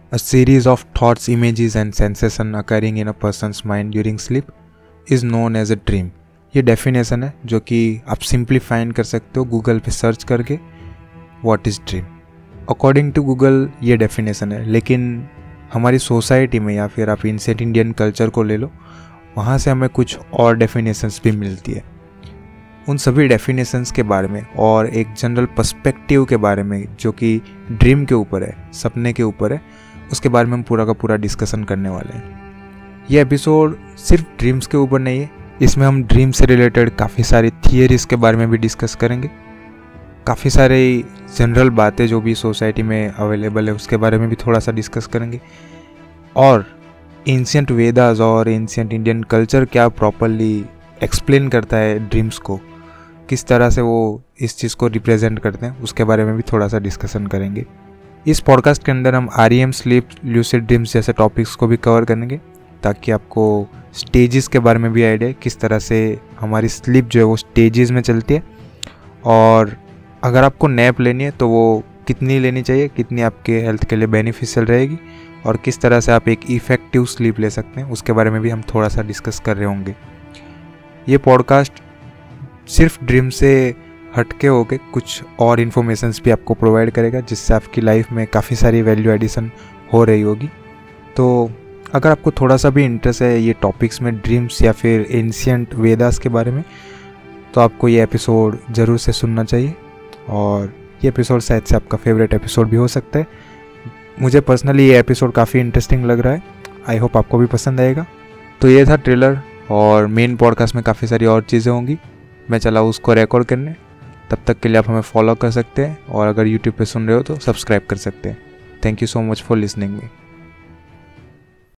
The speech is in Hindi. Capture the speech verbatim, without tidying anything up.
A series of thoughts, images and sensation occurring in a person's mind during sleep is known as a dream. ये डेफिनेशन है जो कि आप सिंप्लीफाइन कर सकते हो गूगल पे सर्च करके what is dream. According to Google ये डेफिनेशन है, लेकिन हमारी सोसाइटी में या फिर आप एंशिएंट इंडियन कल्चर को ले लो, वहाँ से हमें कुछ और डेफिनेशंस भी मिलती है। उन सभी डेफिनेशंस के बारे में और एक जनरल पर्सपेक्टिव के बारे में जो कि ड्रीम के ऊपर है, सपने के ऊपर है, उसके बारे में हम पूरा का पूरा डिस्कशन करने वाले हैं। ये एपिसोड सिर्फ ड्रीम्स के ऊपर नहीं है, इसमें हम ड्रीम से रिलेटेड काफ़ी सारी थियरीज के बारे में भी डिस्कस करेंगे। काफ़ी सारे जनरल बातें जो भी सोसाइटी में अवेलेबल है उसके बारे में भी थोड़ा सा डिस्कस करेंगे। और एंशिएंट वेदास और एंशिएंट इंडियन कल्चर क्या प्रॉपरली एक्सप्लेन करता है ड्रीम्स को, किस तरह से वो इस चीज़ को रिप्रेजेंट करते हैं, उसके बारे में भी थोड़ा सा डिस्कशन करेंगे। इस पॉडकास्ट के अंदर हम R E M, sleep, lucid dreams जैसे टॉपिक्स को भी कवर करेंगे ताकि आपको स्टेजेस के बारे में भी आइडिया है, किस तरह से हमारी स्लीप जो है वो स्टेजेस में चलती है, और अगर आपको नैप लेनी है तो वो कितनी लेनी चाहिए, कितनी आपके हेल्थ के लिए बेनिफिशियल रहेगी, और किस तरह से आप एक इफ़ेक्टिव स्लीप ले सकते हैं, उसके बारे में भी हम थोड़ा सा डिस्कस कर रहे होंगे। ये पॉडकास्ट सिर्फ ड्रीम से हटके होके कुछ और इन्फॉर्मेशंस भी आपको प्रोवाइड करेगा, जिससे आपकी लाइफ में काफ़ी सारी वैल्यू एडिशन हो रही होगी। तो अगर आपको थोड़ा सा भी इंटरेस्ट है ये टॉपिक्स में, ड्रीम्स या फिर एंशिएंट वेदास के बारे में, तो आपको ये एपिसोड ज़रूर से सुनना चाहिए। और ये एपिसोड शायद से आपका फेवरेट एपिसोड भी हो सकता है। मुझे पर्सनली ये एपिसोड काफ़ी इंटरेस्टिंग लग रहा है। आई होप आपको भी पसंद आएगा। तो ये था ट्रेलर, और मेन पॉडकास्ट में काफ़ी सारी और चीज़ें होंगी। मैं चला उसको रिकॉर्ड करने। तब तक के लिए आप हमें फॉलो कर सकते हैं, और अगर यूट्यूब पे सुन रहे हो तो सब्सक्राइब कर सकते हैं। Thank you so much for listening me.